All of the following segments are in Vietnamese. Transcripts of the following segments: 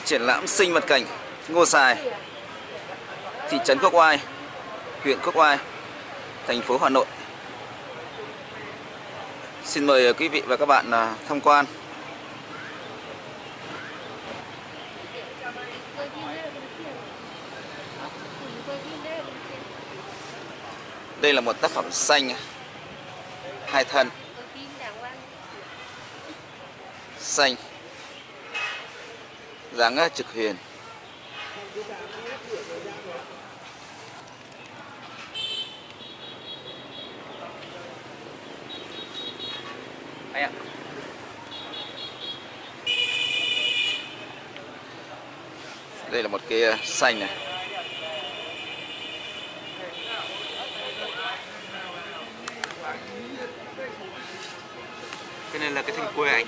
Triển lãm sinh vật cảnh Ngô Xài, thị trấn Quốc Oai, huyện Quốc Oai, thành phố Hà Nội. Xin mời quý vị và các bạn tham quan. Đây là một tác phẩm xanh hai thân, xanh, dáng trực huyền. Đây là một cái xanh này. Cái này là cái thanh quê anh.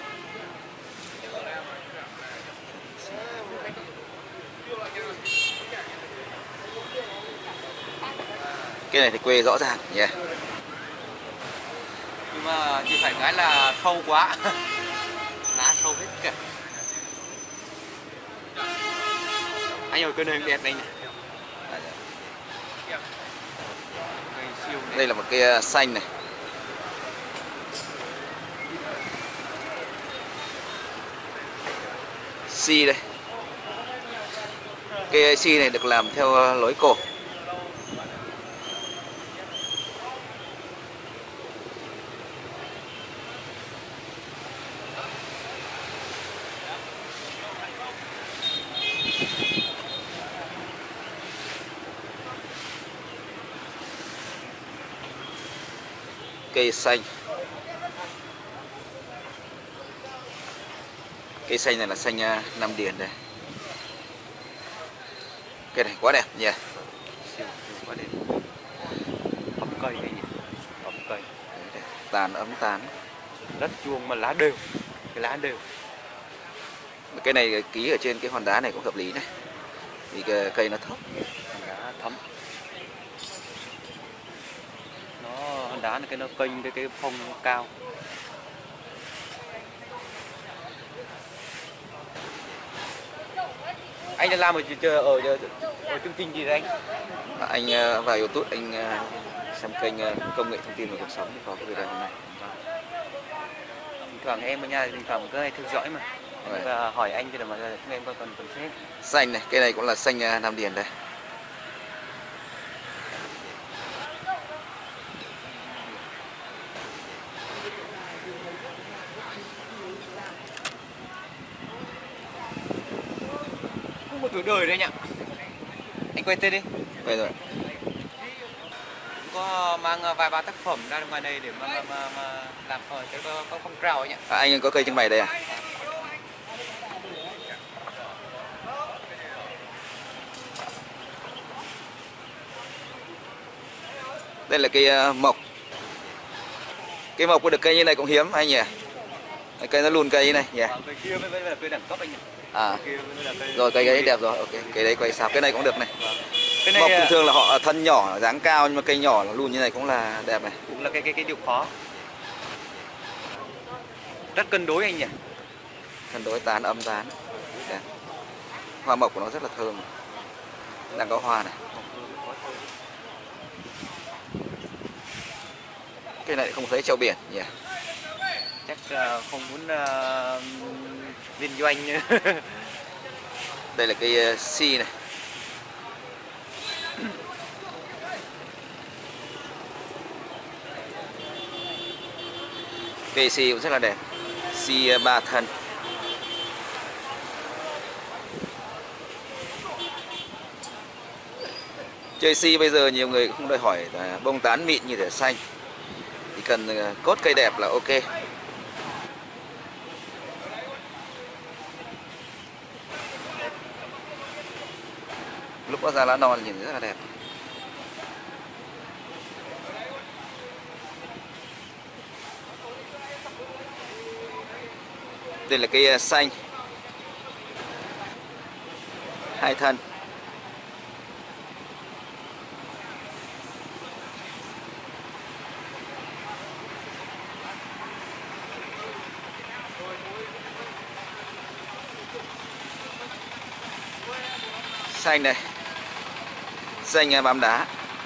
Cái này thì quê rõ ràng nhỉ. Yeah. Nhưng mà chỉ phải cái là sâu quá. Lá sâu hết cả. Anh ơi, cái này đẹp anh này. Đây là một cái xanh này. Si đây. Cây si này được làm theo lối cổ. Cây xanh. Cây xanh này là xanh Nam Điền đây. Cây này quá đẹp nhỉ. Yeah. Quá đẹp. Ấm cây này nhỉ. Ấm cây. Tàn ấm tán. Rất chuông mà lá đều. Cái lá đều. Cái này ký ở trên cái hòn đá này cũng hợp lý này. Vì cái cây nó thấp. Hòn đá thấm. Hòn đá này nó kênh cái phong cao. Anh đang làm ở chương trình gì đấy anh? Anh vào YouTube anh xem kênh công nghệ thông tin và cuộc sống thì có cái video hôm nay. Thỉnh thoảng em ở nhà thỉnh thoảng cứ hay theo dõi mà. Và hỏi anh thì là mà em còn xem. Xanh này, cái này cũng là xanh Nam Điền đây. Một tuổi đời đấy nhỉ. Anh quay tên đi. Quay rồi. Có mang vài ba tác phẩm ra ngoài đây để mà làm cho có phong trào ấy nhỉ. Anh có cây trưng bày đây à? Đây là cây mộc. Cây mộc có được cây như này cũng hiếm anh nhỉ. Cây nó lùn cây như này nhỉ. Cây kia mới là cây đẳng cấp anh nhỉ. À. Rồi cây ấy đẹp rồi, ok. Cây đấy quay sạp, cái này cũng được này. Cái này mộc thường thường là họ thân nhỏ, dáng cao nhưng mà cây nhỏ lùn như này cũng là đẹp này. Cũng là cái điều khó. Rất cân đối anh nhỉ. Cân đối tán âm tán. Đẹp. Hoa mộc của nó rất là thơm. Đang có hoa này. Cây này không thấy treo biển nhỉ. Chắc không muốn liên doanh. Đây là cây si này. Cây si cũng rất là đẹp. Si ba thân. Chơi si bây giờ nhiều người không đòi hỏi là bông tán mịn như thể xanh. Chỉ cần cốt cây đẹp là ok. Lúc nó ra lá non nhìn rất là đẹp. Đây là cây xanh hai thân. Xanh này, xanh bám đá.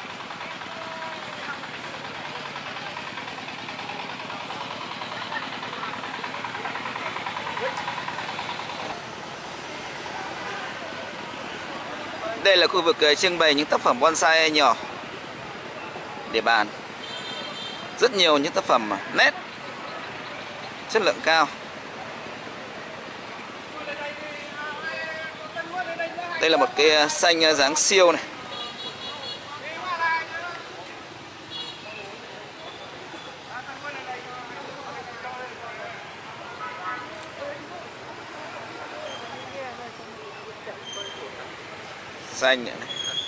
Đây là khu vực trưng bày những tác phẩm bonsai nhỏ để bàn. Rất nhiều những tác phẩm nét, chất lượng cao. Đây là một cái xanh dáng siêu này. Xanh này.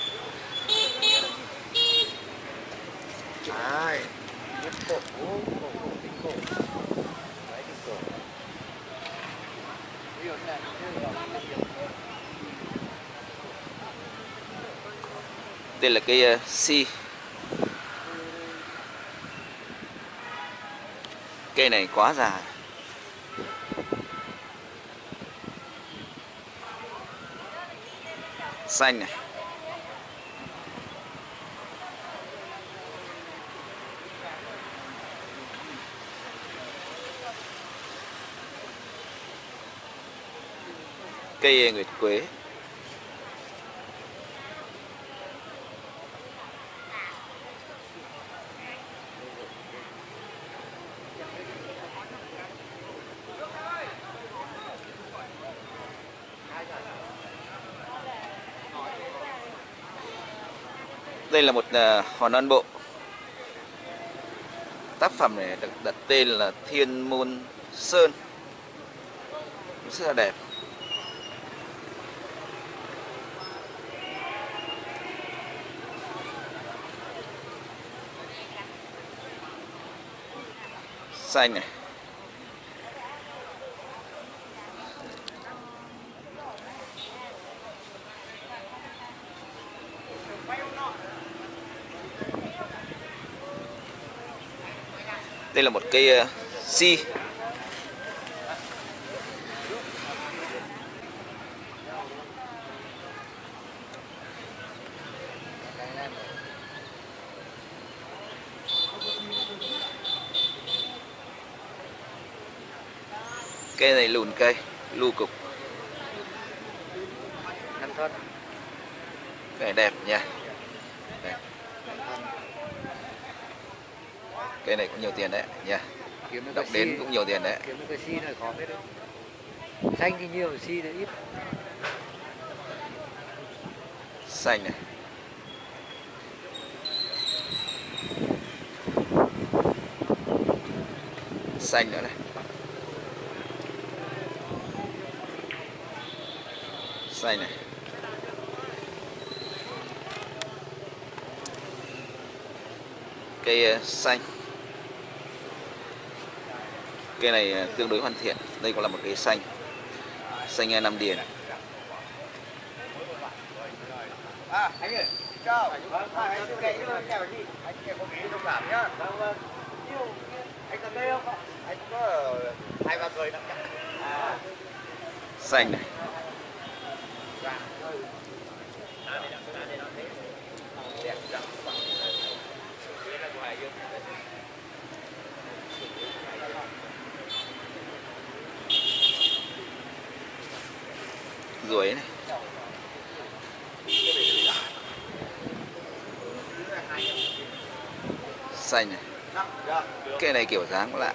Đây là cây si. Cây này quá dài. Xanh này. Cây nguyệt quế. Đây là một hòn non bộ. Tác phẩm này được đặt tên là Thiên Môn Sơn. Rất là đẹp. Xanh này. Đây là một cây si. Cây này lùn cây, lu cục. Cây đẹp nha. Đây. Cây này cũng nhiều tiền đấy nha. Đọc đến cũng nhiều tiền đấy. Kiếm cái si này khó biết đấy. Xanh thì nhiều, si thì ít. Xanh này. Xanh nữa này. Xanh này. Cây xanh. Cây này tương đối hoàn thiện. Đây cũng là một cây xanh. Xanh Nam Điền. Anh ơi, chào. Anh kệ cho kèo gì? Anh kèo có ghế thông cảm nhá. Anh cần đây không? Anh có 2-3 người nặng nhá. Xanh này. Ruồi này. Xanh này. Cây này kiểu dáng lạ.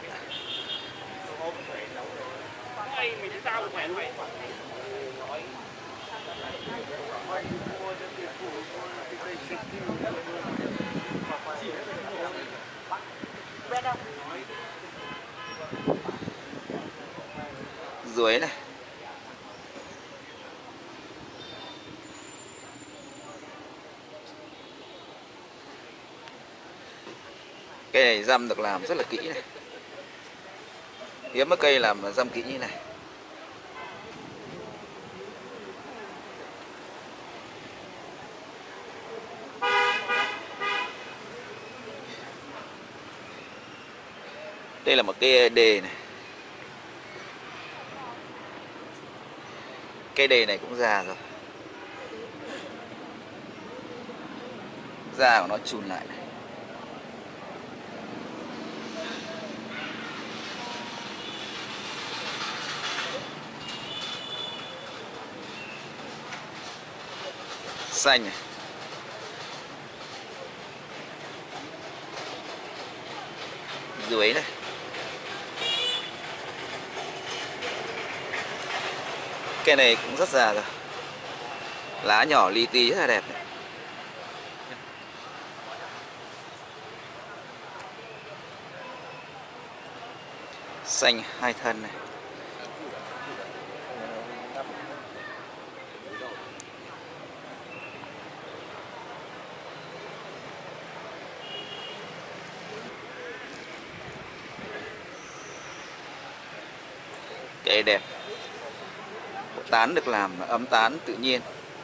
Ruồi này. Cây này răm được làm rất là kỹ này. Hiếm có cây làm răm kỹ như này. Đây là một cây đề này. Cây đề này cũng già rồi. Da của nó chùn lại này. Xanh này. Dưới này. Cây này cũng rất già rồi. Lá nhỏ li ti rất là đẹp này. Xanh hai thân này. Cây đẹp. Bộ tán được làm ấm tán tự nhiên.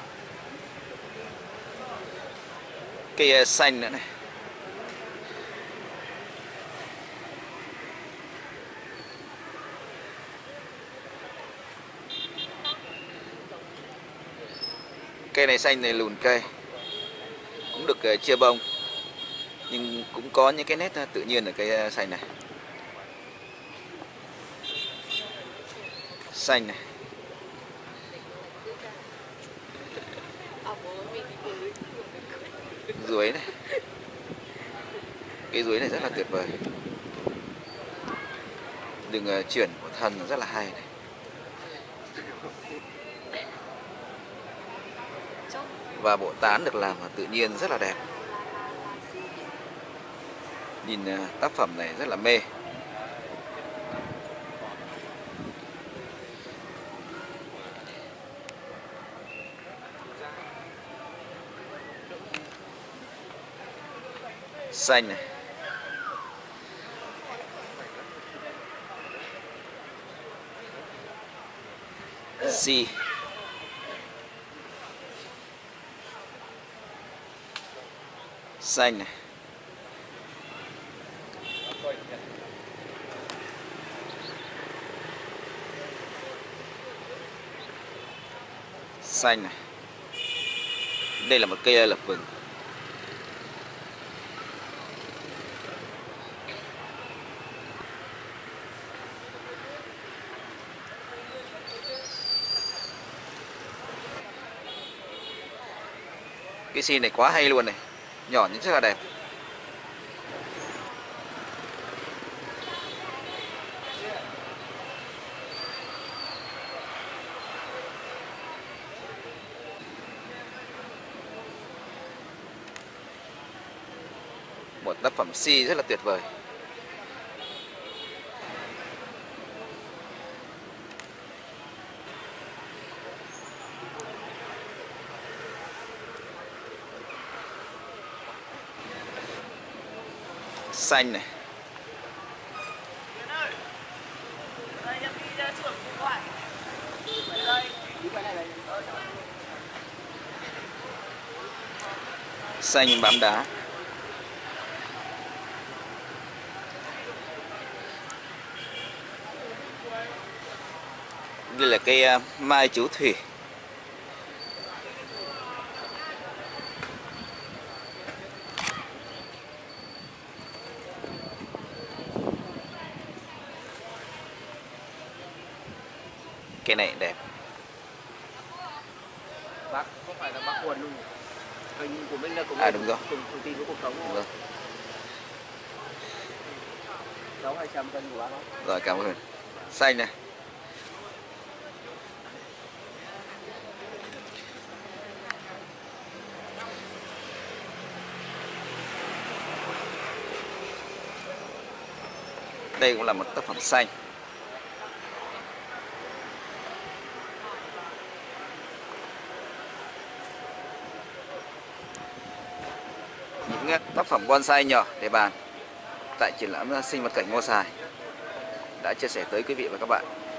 Cây xanh nữa này. Cây này xanh này lùn cây. Cũng được chia bông. Nhưng cũng có những cái nét tự nhiên ở cây xanh này. Xanh này. Ruế này. Cái ruế này rất là tuyệt vời. Đường chuyển của thân rất là hay này. Và bộ tán được làm tự nhiên rất là đẹp. Nhìn tác phẩm này rất là mê. Xanh này. Si. Xanh này. Xanh này. Đây là một cây lập vừng. Cái si này quá hay luôn này. Nhỏ nhưng rất là đẹp. Một tác phẩm si rất là tuyệt vời. Xanh này. Xanh bám đá. Đây là cây mai chú thủy. Cái này đẹp. Bác có phải là bác Huân luôn? Kênh của mình là cũng Đúng rồi. cùng thông tin của cuộc sống Đúng rồi. Cháu 200 cân của bác đó. Rồi, cảm ơn. Xanh này. Đây cũng là một tác phẩm xanh. Những tác phẩm bonsai nhỏ để bàn tại triển lãm sinh vật cảnh Ngô Xài đã chia sẻ tới quý vị và các bạn.